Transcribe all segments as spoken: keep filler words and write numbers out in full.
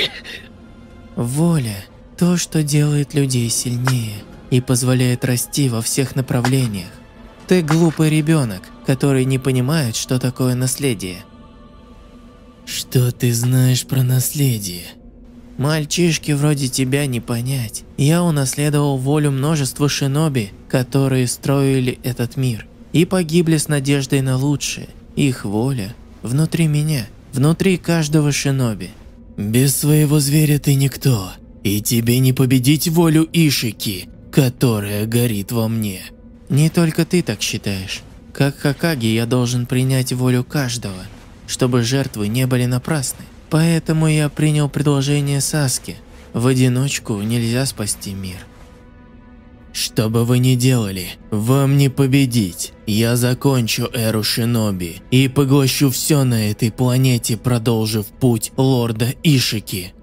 Воля – то, что делает людей сильнее и позволяет расти во всех направлениях. Ты глупый ребенок, который не понимает, что такое наследие. Что ты знаешь про наследие? Мальчишке вроде тебя не понять. Я унаследовал волю множества шиноби, которые строили этот мир, и погибли с надеждой на лучшее. Их воля внутри меня, внутри каждого шиноби. Без своего зверя ты никто, и тебе не победить волю Ишики, которая горит во мне. Не только ты так считаешь. Как Хокаге я должен принять волю каждого, чтобы жертвы не были напрасны. Поэтому я принял предложение Саски. В одиночку нельзя спасти мир. Что бы вы ни делали, вам не победить. Я закончу эру шиноби и поглощу все на этой планете, продолжив путь лорда Ишики.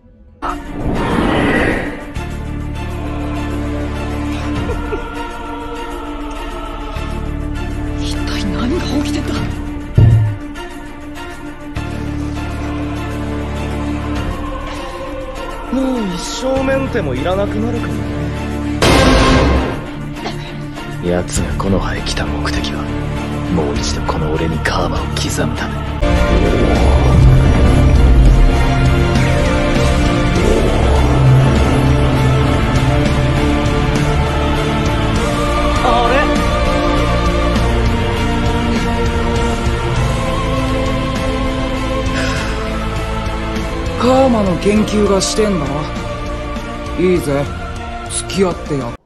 М-м, 奴がこの葉へ来た目的は、もう一度この俺にカーマを刻むため。あれ？ カーマの研究がしてんだな。いいぜ、付き合ってやっ